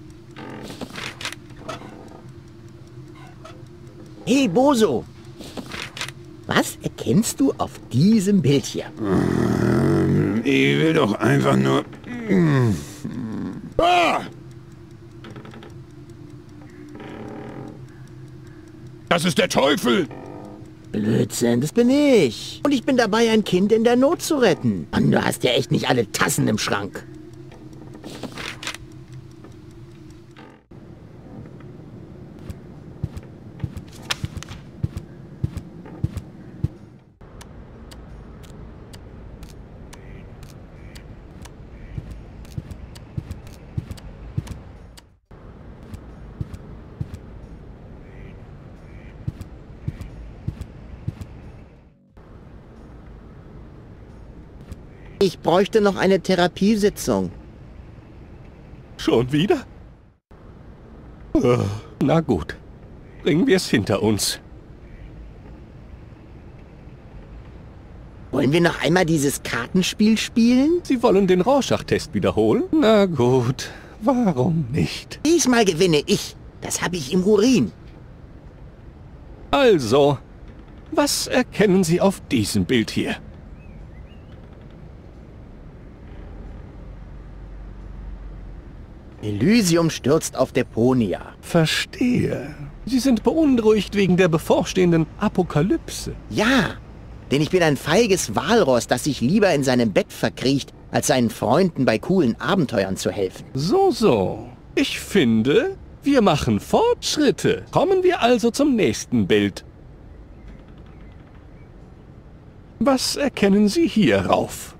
Hey, Boso. Was erkennst du auf diesem Bild hier? Ich will doch einfach nur... Ah! Das ist der Teufel! Blödsinn, das bin ich. Und ich bin dabei, ein Kind in der Not zu retten. Mann, du hast ja echt nicht alle Tassen im Schrank. Ich bräuchte noch eine Therapiesitzung. Schon wieder? Na gut, bringen wir es hinter uns. Wollen wir noch einmal dieses Kartenspiel spielen? Sie wollen den Rorschach-Test wiederholen? Na gut, warum nicht? Diesmal gewinne ich. Das habe ich im Urin. Also, was erkennen Sie auf diesem Bild hier? Elysium stürzt auf Deponia. Verstehe. Sie sind beunruhigt wegen der bevorstehenden Apokalypse. Ja, denn ich bin ein feiges Walross, das sich lieber in seinem Bett verkriecht, als seinen Freunden bei coolen Abenteuern zu helfen. So. Ich finde, wir machen Fortschritte. Kommen wir also zum nächsten Bild. Was erkennen Sie hierauf?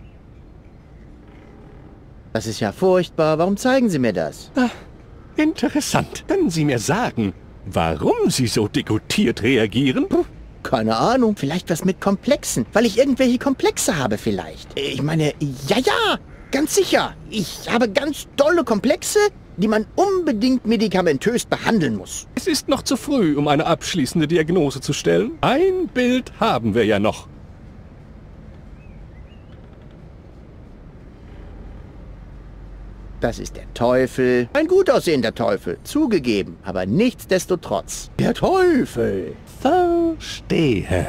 Das ist ja furchtbar. Warum zeigen Sie mir das? Interessant. Können Sie mir sagen, warum Sie so degoutiert reagieren? Keine Ahnung. Vielleicht was mit Komplexen. Weil ich irgendwelche Komplexe habe vielleicht. Ich meine, ja, ganz sicher. Ich habe ganz dolle Komplexe, die man unbedingt medikamentös behandeln muss. Es ist noch zu früh, um eine abschließende Diagnose zu stellen. Ein Bild haben wir ja noch. Das ist der Teufel. Ein gut aussehender Teufel, zugegeben, aber nichtsdestotrotz. Der Teufel. Verstehe.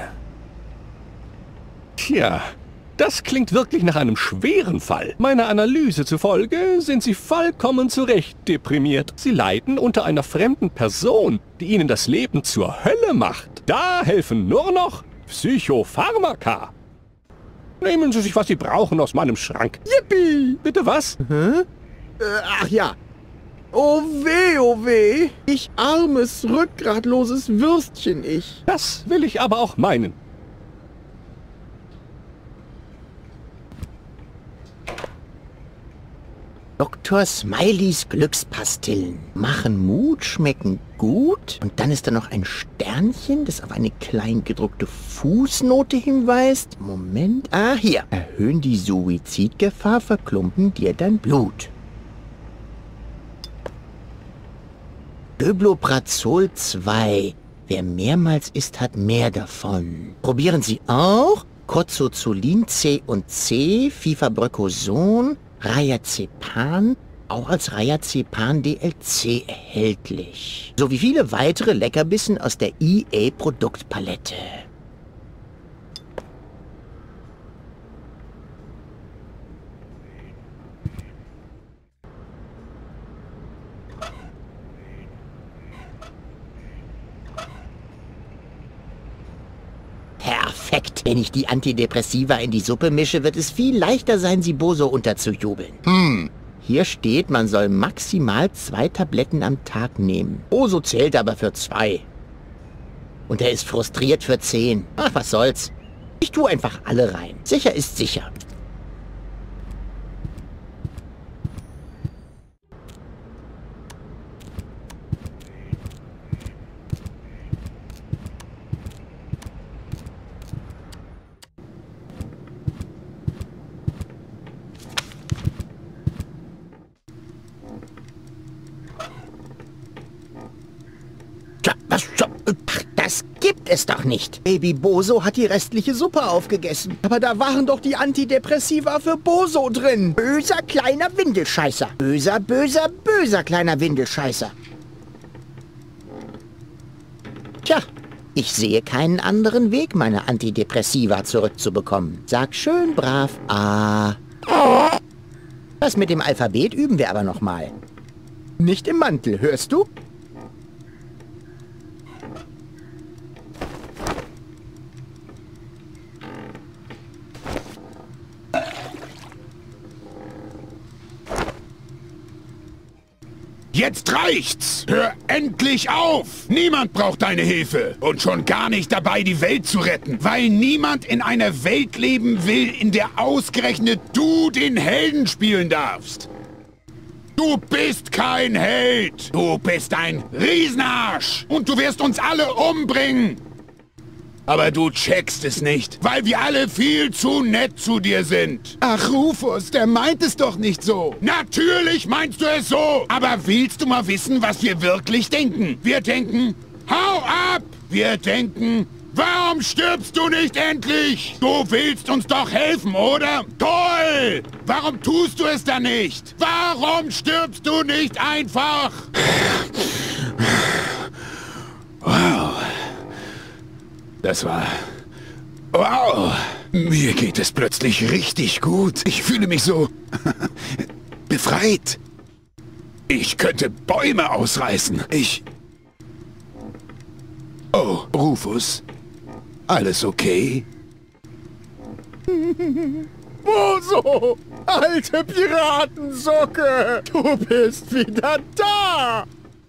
Tja, das klingt wirklich nach einem schweren Fall. Meiner Analyse zufolge sind Sie vollkommen zu Recht deprimiert. Sie leiden unter einer fremden Person, die Ihnen das Leben zur Hölle macht. Da helfen nur noch Psychopharmaka. Nehmen Sie sich, was Sie brauchen, aus meinem Schrank. Yippie! Bitte was? Ach ja. Oh weh, ich armes, rückgratloses Würstchen, ich. Das will ich aber auch meinen. Dr. Smileys Glückspastillen machen Mut, schmecken gut. Und dann ist da noch ein Sternchen, das auf eine klein gedruckte Fußnote hinweist. Moment. Ah, hier. Erhöhen die Suizidgefahr, verklumpen dir dein Blut. Döbloprazol 2. Wer mehrmals isst, hat mehr davon. Probieren Sie auch Corzozolin C und C, Fifabröcoson, Rhayacepan, auch als Rhayacepan DLC erhältlich. Sowie viele weitere Leckerbissen aus der EA-Produktpalette. Perfekt. Wenn ich die Antidepressiva in die Suppe mische, wird es viel leichter sein, sie Boso unterzujubeln. Hier steht, man soll maximal 2 Tabletten am Tag nehmen. Boso zählt aber für 2. Und er ist frustriert für 10. Ach, was soll's. Ich tue einfach alle rein. Sicher ist sicher. Das gibt es doch nicht. Baby Boso hat die restliche Suppe aufgegessen. Aber da waren doch die Antidepressiva für Boso drin. Böser kleiner Windelscheißer. Böser, böser, böser kleiner Windelscheißer. Tja, ich sehe keinen anderen Weg, meine Antidepressiva zurückzubekommen. Sag schön brav A. Das mit dem Alphabet üben wir aber noch mal. Nicht im Mantel, hörst du? Jetzt reicht's! Hör endlich auf! Niemand braucht deine Hilfe. Und schon gar nicht dabei, die Welt zu retten. Weil niemand in einer Welt leben will, in der ausgerechnet du den Helden spielen darfst. Du bist kein Held. Du bist ein Riesenarsch. Und du wirst uns alle umbringen. Aber du checkst es nicht, weil wir alle viel zu nett zu dir sind. Ach, Rufus, der meint es doch nicht so. Natürlich meinst du es so. Aber willst du mal wissen, was wir wirklich denken? Wir denken, hau ab! Wir denken, warum stirbst du nicht endlich? Du willst uns doch helfen, oder? Toll! Warum tust du es dann nicht? Warum stirbst du nicht einfach? Wow. Das war... Wow. Mir geht es plötzlich richtig gut. Ich fühle mich so... befreit. Ich könnte Bäume ausreißen. Oh, Rufus. Alles okay? Boso, alte Piratensocke, du bist wieder da!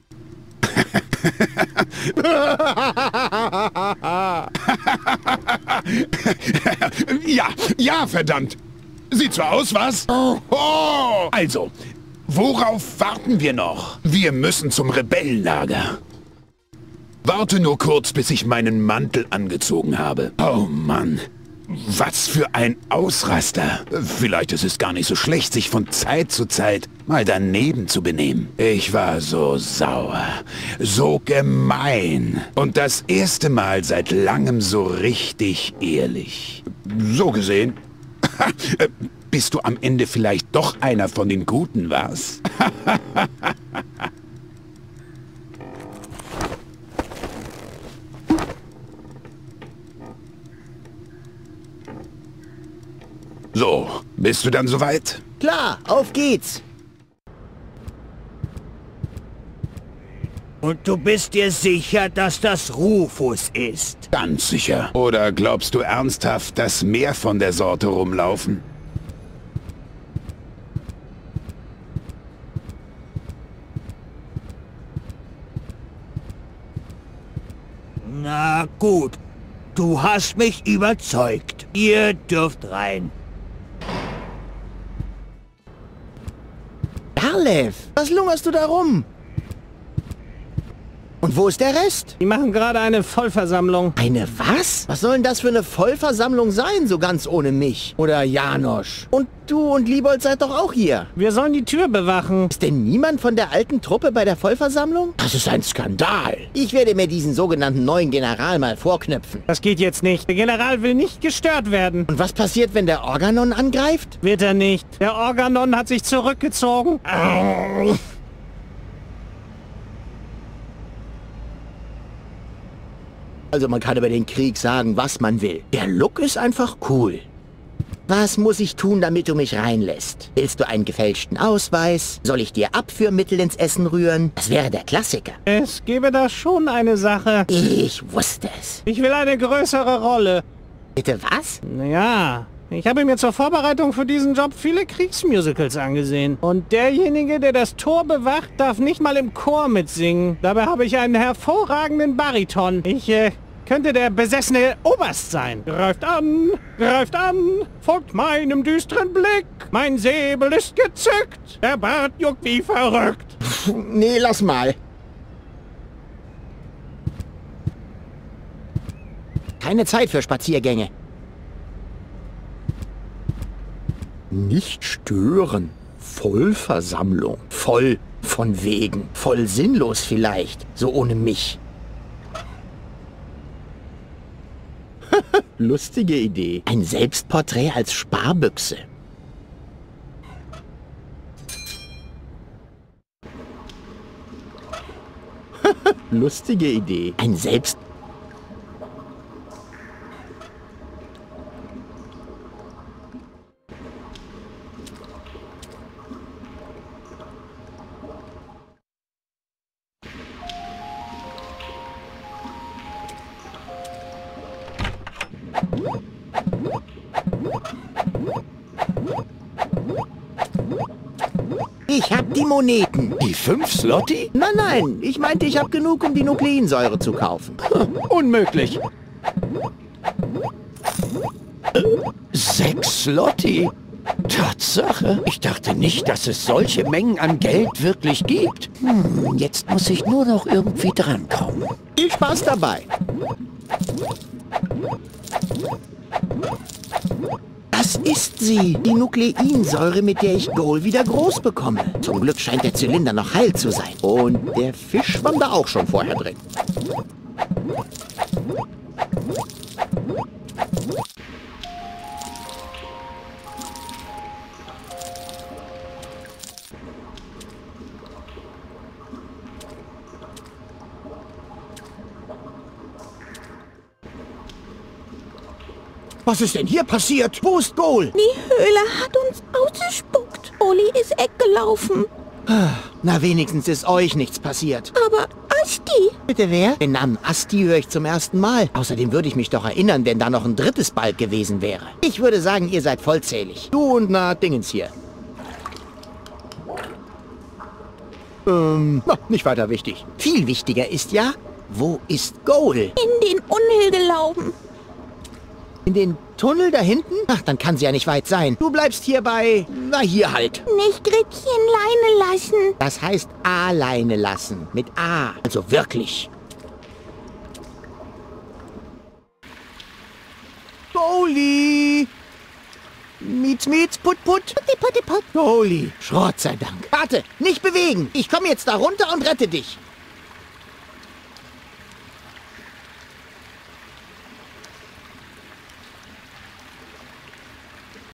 Ja, verdammt. Sieht so aus, was? Oh. Also, worauf warten wir noch? Wir müssen zum Rebellenlager. Warte nur kurz, bis ich meinen Mantel angezogen habe. Oh Mann, was für ein Ausraster. Vielleicht ist es gar nicht so schlecht, sich von Zeit zu Zeit mal daneben zu benehmen. Ich war so sauer, so gemein und das erste Mal seit langem so richtig ehrlich. So gesehen, bist du am Ende vielleicht doch einer von den Guten, was? So, bist du dann soweit? Klar, auf geht's. Und du bist dir sicher, dass das Rufus ist? Ganz sicher. Oder glaubst du ernsthaft, dass mehr von der Sorte rumlaufen? Na gut, du hast mich überzeugt. Ihr dürft rein. Garlev, was lungerst du da rum? Und wo ist der Rest? Die machen gerade eine Vollversammlung. Eine was? Was soll denn das für eine Vollversammlung sein, so ganz ohne mich? Oder Janosch? Und du und Liebold seid doch auch hier. Wir sollen die Tür bewachen. Ist denn niemand von der alten Truppe bei der Vollversammlung? Das ist ein Skandal. Ich werde mir diesen sogenannten neuen General mal vorknöpfen. Das geht jetzt nicht. Der General will nicht gestört werden. Und was passiert, wenn der Organon angreift? Wird er nicht. Der Organon hat sich zurückgezogen. Also man kann über den Krieg sagen, was man will. Der Look ist einfach cool. Was muss ich tun, damit du mich reinlässt? Willst du einen gefälschten Ausweis? Soll ich dir Abführmittel ins Essen rühren? Das wäre der Klassiker. Es gäbe da schon eine Sache. Ich wusste es. Ich will eine größere Rolle. Bitte was? Ja, ich habe mir zur Vorbereitung für diesen Job viele Kriegsmusicals angesehen. Und derjenige, der das Tor bewacht, darf nicht mal im Chor mitsingen. Dabei habe ich einen hervorragenden Bariton. Ich könnte der besessene Oberst sein. Greift an, folgt meinem düsteren Blick. Mein Säbel ist gezückt, der Bart juckt wie verrückt. Nee, lass mal. Keine Zeit für Spaziergänge. Nicht stören. Vollversammlung. Voll von wegen. Voll sinnlos vielleicht. So ohne mich. Lustige Idee. Ein Selbstporträt als Sparbüchse. Lustige Idee. Ein Selbst... Ich hab die Moneten. Die 5 Slotti? Nein, ich meinte, ich hab genug, um die Nukleinsäure zu kaufen. Unmöglich. 6 Slotti? Tatsache. Ich dachte nicht, dass es solche Mengen an Geld wirklich gibt. Jetzt muss ich nur noch irgendwie drankommen. Viel Spaß dabei. Das ist sie, die Nukleinsäure, mit der ich Goal wieder groß bekomme. Zum Glück scheint der Zylinder noch heil zu sein. Und der Fisch schwamm da auch schon vorher drin. Was ist denn hier passiert? Wo ist Goal? Die Höhle hat uns ausgespuckt. Oli ist weggelaufen. Na, wenigstens ist euch nichts passiert. Aber Asti. Bitte wer? Den Namen Asti höre ich zum ersten Mal. Außerdem würde ich mich doch erinnern, wenn da noch ein drittes Balk gewesen wäre. Ich würde sagen, ihr seid vollzählig. Du und Dingens hier. Nicht weiter wichtig. Viel wichtiger ist ja, wo ist Goal? In den Unheil gelaufen. In den Tunnel da hinten? Ach, dann kann sie ja nicht weit sein. Du bleibst hier bei... Na, hier halt. Nicht Gretchen Leine lassen. Das heißt alleine lassen. Mit A. Also wirklich. Goalie! Mietz, mietz, put, put. Putti, putti, put. Goalie. Schrott sei Dank. Warte, nicht bewegen. Ich komme jetzt da runter und rette dich.